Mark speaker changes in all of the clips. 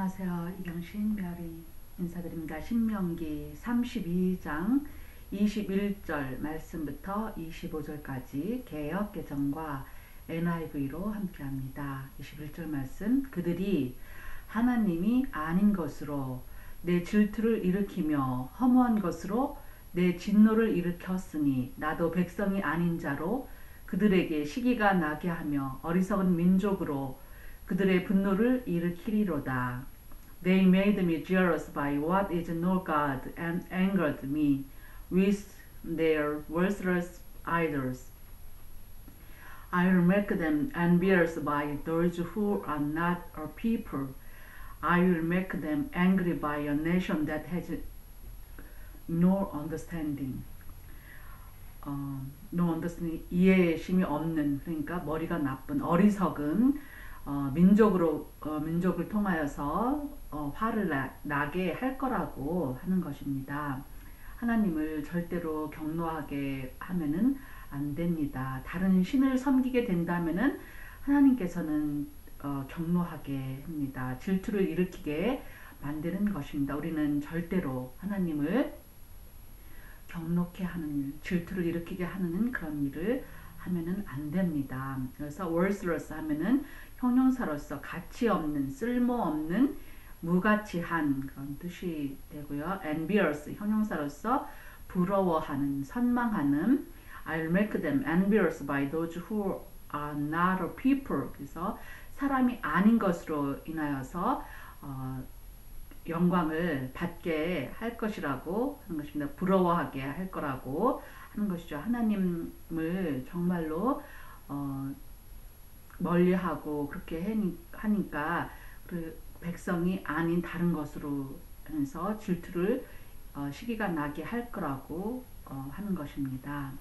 Speaker 1: 안녕하세요. 이경신 메아리 인사드립니다. 신명기 32장 21절 말씀부터 25절까지 개역 개정과 NIV로 함께합니다. 21절 말씀, 그들이 하나님이 아닌 것으로 내 질투를 일으키며 허무한 것으로 내 진노를 일으켰으니 나도 백성이 아닌 자로 그들에게 시기가 나게 하며 어리석은 민족으로 그들의 분노를 일으키리로다. They made me jealous by what is no God and angered me with their worthless idols. I will make them envious by those who are not a people. I will make them angry by a nation that has no understanding. No understanding, 이해심이 없는, 그러니까 머리가 나쁜, 어리석은 민족을 통하여서 화를 나게 할 거라고 하는 것입니다. 하나님을 절대로 경노하게 하면은 안 됩니다. 다른 신을 섬기게 된다면은 하나님께서는 경노하게 합니다. 질투를 일으키게 만드는 것입니다. 우리는 절대로 하나님을 경노케 하는, 질투를 일으키게 하는 그런 일을 하면은 안 됩니다. 그래서 worthless 하면은 형용사로서 가치 없는, 쓸모 없는, 무가치한 그런 뜻이 되고요. envious 형용사로서 부러워하는, 선망하는. I'll make them envious by those who are not a people. 그래서 사람이 아닌 것으로 인하여서 영광을 받게 할 것이라고 하는 것입니다. 부러워하게 할 거라고 하는 것이죠. 하나님을 정말로 멀리하고 그렇게 하니까 그 백성이 아닌 다른 것으로 해서 질투를 시기가 나게 할 거라고 하는 것입니다.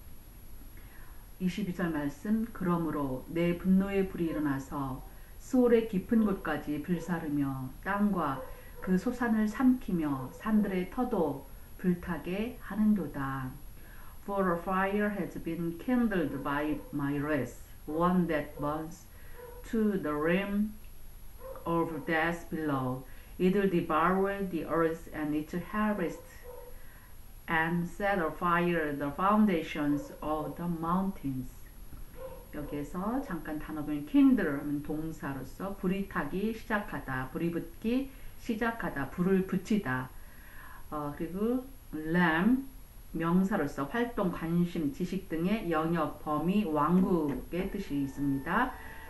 Speaker 1: 22절 말씀, 그러므로 내 분노의 불이 일어나서 수월의 깊은 곳까지 불사르며 땅과 그 소산을 삼키며 산들의 터도 불타게 하는도다. For a fire has been kindled by my wrath, one that burns to the realm of death below. It will devour the earth and its harvest, and set afire the foundations of the mountains. 여기에서 잠깐 단어변 kindle 하면 동사로서 불이 타기 시작하다, 불이 붙기 시작하다, 불을 붙이다. 그리고 lamb 명사로서 활동, 관심, 지식 등의 영역, 범위, 왕국의 뜻이 있습니다.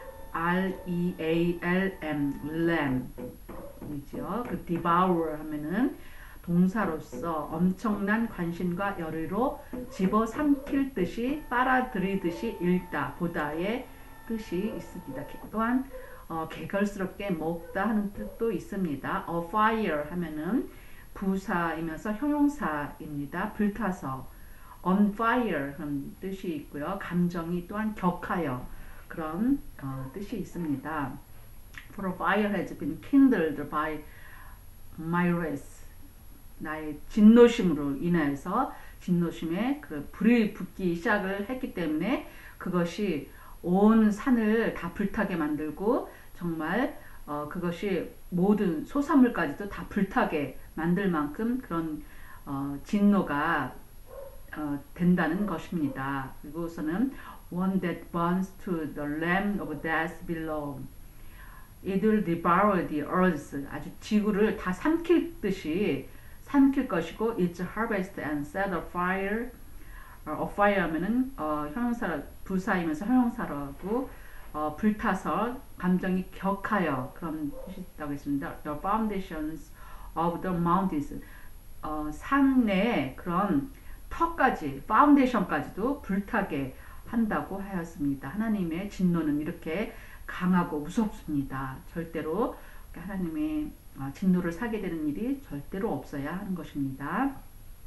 Speaker 1: R-E-A-L-M, lamb 이죠. 그 devour 하면은 동사로서 엄청난 관심과 열의로 집어삼킬 듯이, 빨아들이듯이 읽다, 보다의 뜻이 있습니다. 또한 개걸스럽게 먹다 하는 뜻도 있습니다. A fire 하면은 부사이면서 형용사입니다. 불타서. On fire 하는 뜻이 있고요. 감정이 또한 격하여 그런 뜻이 있습니다. For a fire has been kindled by my wrath. 나의 진노심으로 인해서 진노심에 그 불이 붙기 시작을 했기 때문에 그것이 온 산을 다 불타게 만들고 정말 그것이 모든 소산물까지도 다 불타게 만들 만큼 그런 진노가 된다는 것입니다. 그리고서는 one that burns to the realm of death below. It will devour the earth. 아주 지구를 다 삼킬 듯이 삼킬 것이고, its harvest and set afire. afire 하면은 형용사, 부사이면서 형용사라고 불타서 감정이 격하여 그런 뜻이 있다고 했습니다. The foundations of the mountains. 산 내에 그런 터까지, 파운데이션까지도 불타게 한다고 하였습니다. 하나님의 진노는 이렇게 강하고 무섭습니다. 절대로 하나님의 진노를 사게 되는 일이 절대로 없어야 하는 것입니다.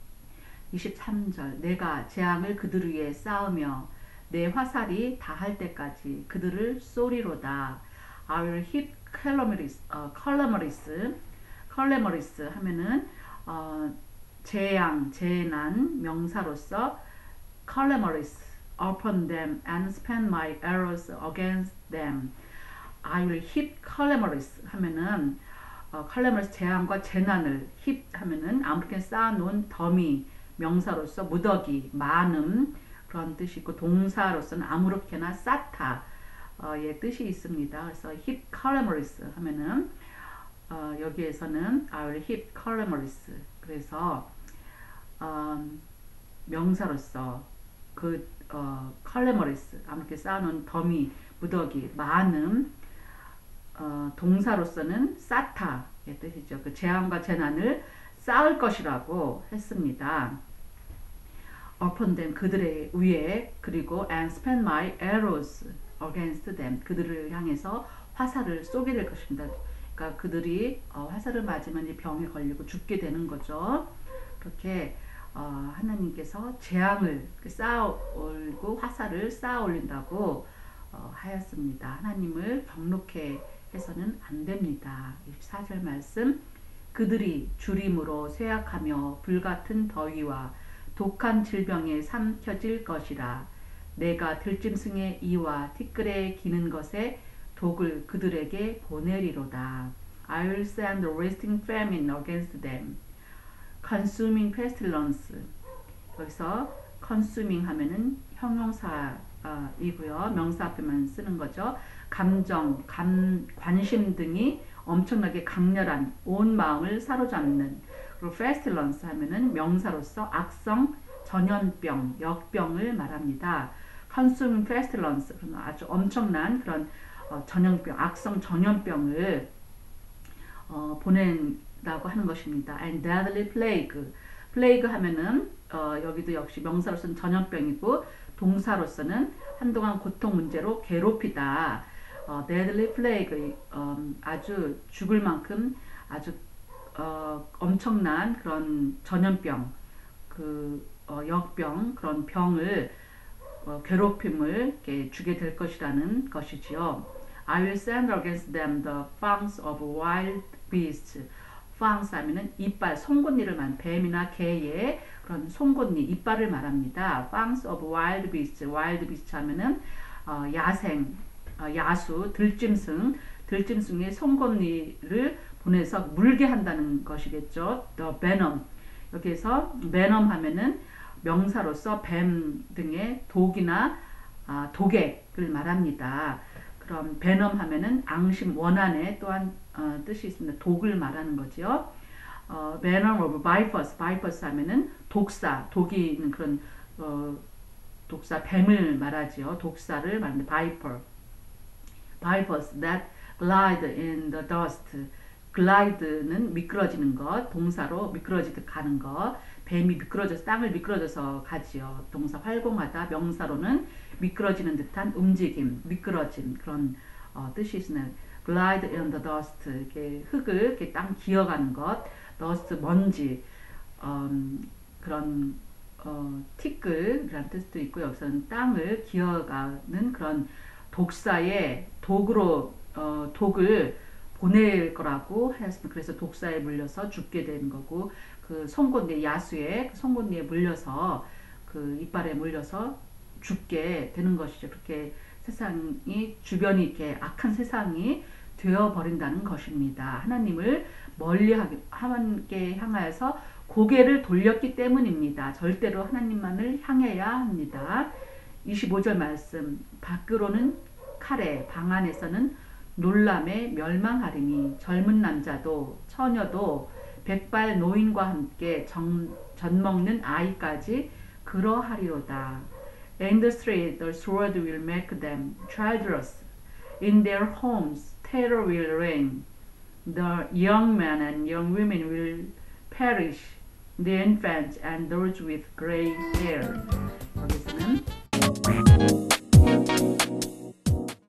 Speaker 1: 23절, 내가 재앙을 그들 위에 쌓으며 내 화살이 다할 때까지 그들을 쏘리로다. I will heap calamities 하면은 재앙, 재난 명사로서 calamities upon them and spend my arrows against them. I will heap calamities 하면은 칼라머스 재앙과 재난을 힙 하면은 아무렇게나 쌓아놓은 더미 명사로서 무더기 많음 그런 뜻이 있고 동사로서는 아무렇게나 쌓다 의 뜻이 있습니다. 그래서 힙 칼라머스 하면은 여기에서는 I will heap calamaris 그래서 명사로서 그 calamaris 아무렇게 쌓아놓은 더미 무더기 많음 동사로서는 쌓다의 뜻이죠. 그 재앙과 재난을 쌓을 것이라고 했습니다. upon them 그들의 위에 그리고 and spend my arrows against them 그들을 향해서 화살을 쏘게 될 것입니다. 그러니까 그들이 화살을 맞으면 이 병에 걸리고 죽게 되는 거죠. 그렇게 하나님께서 재앙을 쌓아올고 화살을 쌓아올린다고 하였습니다. 하나님을 경록해 해서는 안 됩니다. 24절 말씀 그들이 주림으로 쇠약하며 불같은 더위와 독한 질병에 삼켜질 것이라 내가 들짐승의 이와 티끌에 기는 것에 독을 그들에게 보내리로다. I will send a wasting famine against them. consuming pestilence 여기서 consuming 하면은 형용사이고요. 명사 앞에만 쓰는 거죠. 감정, 관심 등이 엄청나게 강렬한 온 마음을 사로잡는 그리고 pestilence 하면은 명사로서 악성 전염병, 역병을 말합니다. consuming pestilence 아주 엄청난 그런 전염병, 악성 전염병을 보낸다고 하는 것입니다. And deadly plague. plague 하면은 여기도 역시 명사로서는 전염병이고 동사로서는 한동안 고통 문제로 괴롭히다. deadly plague 아주 죽을 만큼 아주 엄청난 그런 전염병, 역병 그런 병을 괴롭힘을 이렇게 주게 될 것이라는 것이지요. I will send against them the fangs of wild beasts. fangs 하면은 이빨, 송곳니를 말하는 뱀이나 개의 그런 송곳니, 이빨을 말합니다. fangs of wild beasts. wild beasts 하면은 야생, 야수, 들짐승의 송곳니를 보내서 물게 한다는 것이겠죠. the venom. 여기에서 venom 하면은 명사로서 뱀 등의 독이나 독액을 말합니다. 그럼 venom 하면은 앙심, 원한의 또한 뜻이 있습니다. 독을 말하는 거죠. venom of vipers, vipers 하면은 독사, 독이 있는 그런 독사, 뱀을 말하지요. 독사를 말합니다. viper, vipers that glide in the dust. glide는 미끄러지는 것, 동사로 미끄러지듯 가는 것. 뱀이 미끄러져서 땅을 미끄러져서 가지요. 동사 활공하다. 명사로는 미끄러지는 듯한 움직임, 미끄러진 그런 뜻이 있으나 glide in the dust 이렇게 흙을 이렇게 땅 기어가는 것, dust 먼지 그런 티끌이라는 뜻도 있고 여기서는 땅을 기어가는 그런 독사의 독으로 독을 보낼 거라고 하였습니다. 그래서 독사에 물려서 죽게 되는 거고 그 송곳니 야수의 송곳니에 물려서 그 이빨에 물려서 죽게 되는 것이죠. 그렇게 세상이 주변이 이렇게 악한 세상이 되어 버린다는 것입니다. 하나님을 멀리하게 향하여서 고개를 돌렸기 때문입니다. 절대로 하나님만을 향해야 합니다. 25절 말씀 밖으로는 칼에 방 안에서는 놀람에 멸망하리니 젊은 남자도 처녀도 백발 노인과 함께 젖먹는 아이까지 그러하리로다. In the street the sword will make them childless. In their homes terror will reign. The young men and young women will perish. The infants and those with gray hair. 여기서는